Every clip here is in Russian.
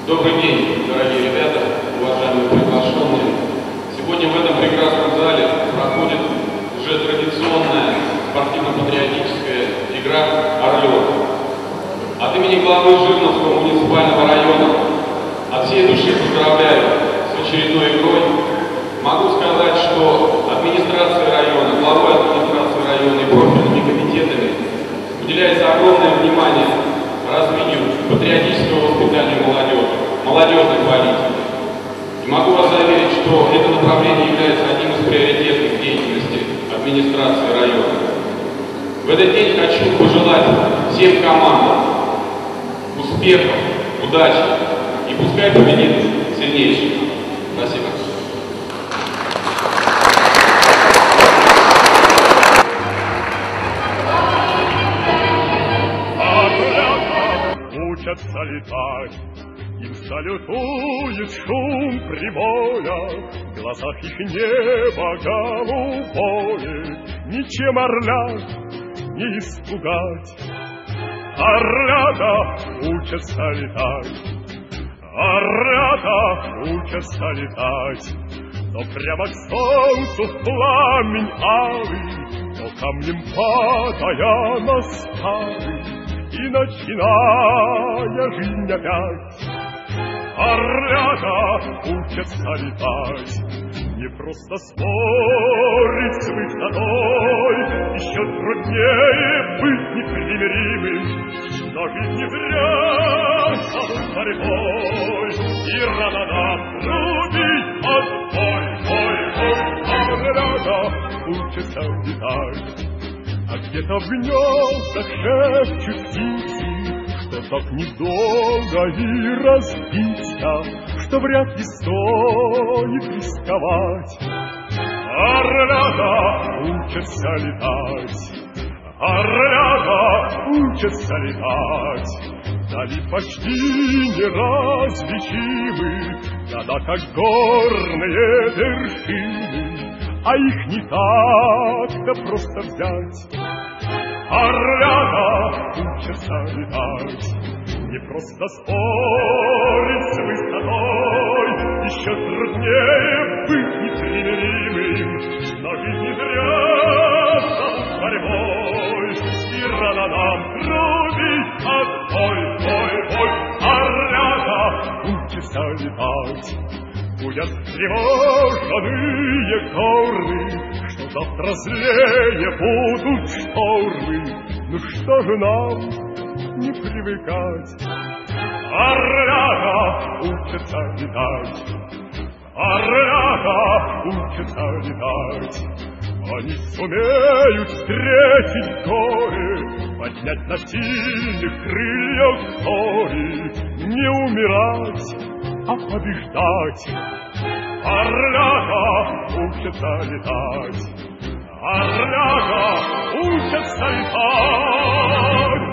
Добрый день, дорогие ребята, уважаемые приглашенные. Сегодня в этом прекрасном зале проходит уже традиционная спортивно-патриотическая игра «Орленок». От имени главы Жирновского муниципального района от всей души поздравляю с очередной игрой. Могу сказать, что администрация района, главой администрации района и профильными комитетами уделяется огромное внимание развитию патриотического воспитания молодежи, молодежной политики. И могу вас заверить, что это направление является одним из приоритетных деятельности администрации района. В этот день хочу пожелать всем командам успехов, удачи и пускай победит сильнейший. Спасибо. Учатся летать, им салютует шум прибоя, в глазах их небо голубое, ничем орлят не испугать. Орлята учатся летать, орлята учатся летать, то прямо к солнцу в пламень алый, то камнем падая на старый, и начиная жизнь опять. Орлята учатся летать, не просто спорить с высотой, еще труднее быть непримиримым, но жизнь не зря самой борьбой, и рано нам трубить отбой. Орлята учатся летать, а где-то в гнездах шепчут птицы, что так недолго и разбиться, что вряд ли стоит рисковать. Орлята учатся летать, орлята учатся летать, вдали почти неразличимы, года как горные вершины, а их не так-то просто взять. Орлята учатся летать, не просто спорить с высотой, еще труднее быть непримиримым, но жизнь не зря зовут борьбой, и рано нам трубить отбой. Орлята учатся летать, будят тревожные горы, что завтра злее будут штормы. Ну что же нам не привыкать? Орлята учатся летать, орлята учатся летать. Они сумеют встретить горе, поднять на сильных крыльях горе, не умирать, а побеждать. Орлята учатся летать, орлята учатся летать.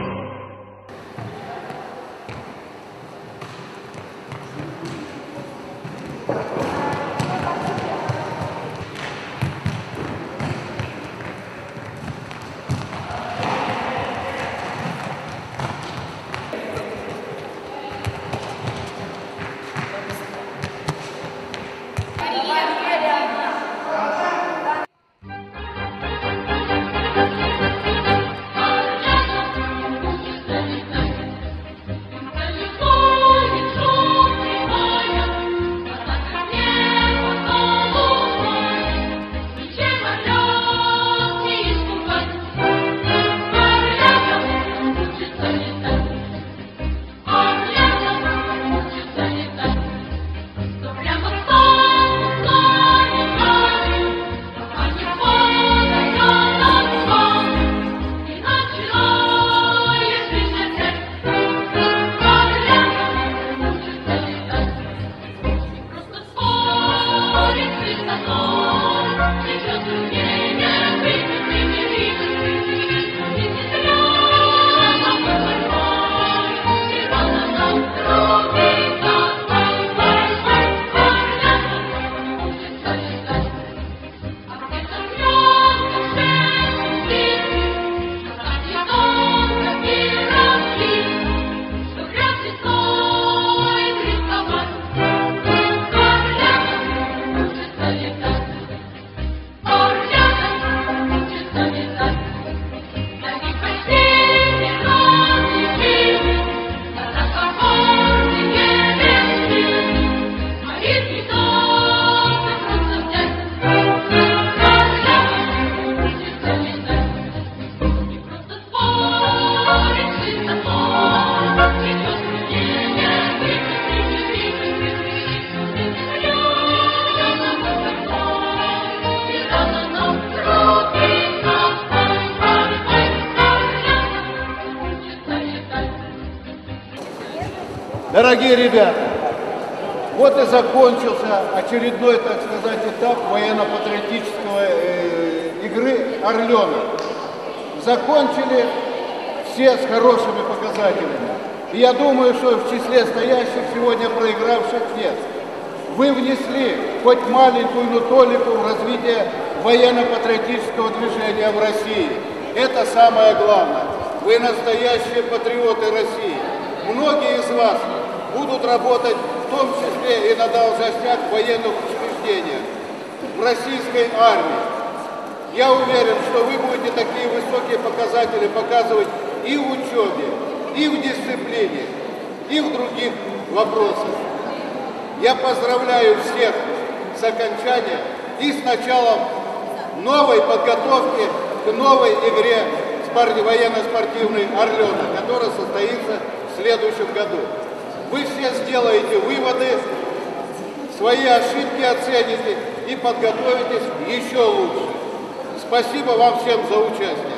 Дорогие ребята, вот и закончился очередной, так сказать, этап военно-патриотического игры «Орленок». Закончили все с хорошими показателями. И я думаю, что в числе стоящих сегодня проигравших нет. Вы внесли хоть маленькую, но толику в развитие военно-патриотического движения в России. Это самое главное. Вы настоящие патриоты России. Многие из вас будут работать в том числе и на должностях военных учреждениях в российской армии. Я уверен, что вы будете такие высокие показатели показывать и в учебе, и в дисциплине, и в других вопросах. Я поздравляю всех с окончанием и с началом новой подготовки к новой игре военно-спортивный «Орленок», которая состоится в следующем году. Вы все сделаете выводы, свои ошибки оцените и подготовитесь еще лучше. Спасибо вам всем за участие.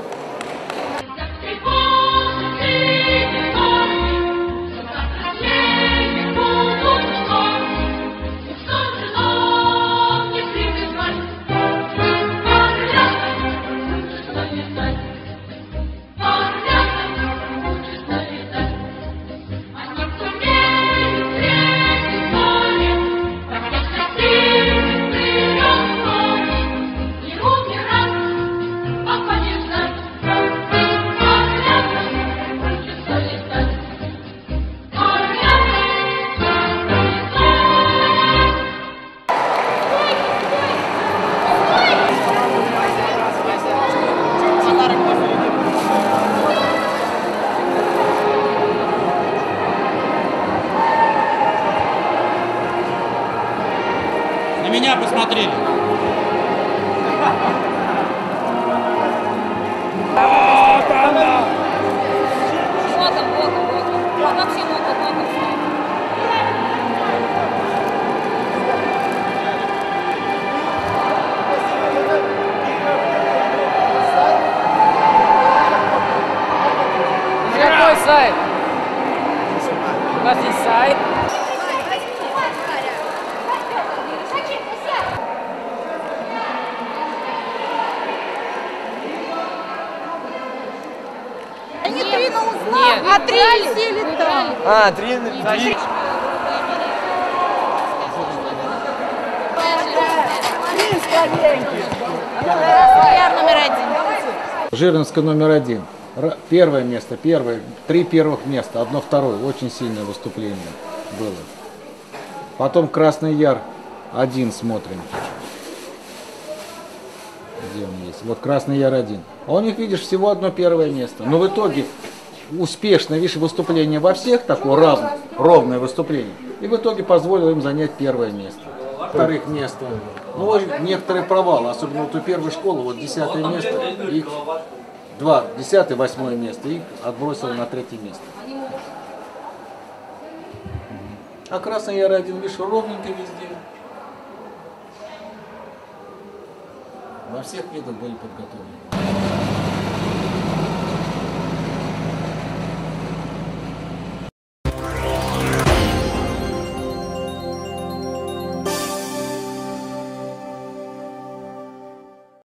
Меня посмотрели. Вообще много. Какой сайт? У нас есть сайт. Они 3 на узлах, а 3 сели там. А, 3. Жирновская номер 1. Первое место, 3 первых места, 1 второе. Очень сильное выступление было. Потом Красный Яр 1 смотрим. Где он есть? Вот Красный Яр 1. А у них, видишь, всего 1 первое место. Но в итоге успешно, видишь, выступление во всех, такое ровное выступление. И в итоге позволило им занять первое место. Вторых место. Ну, некоторые провалы, особенно вот у первой школы, вот 10-е место, их 10-е, 8-е место, их отбросило на 3-е место. А Красный Яр 1, видишь, ровненько везде. Во всех видах были подготовлены.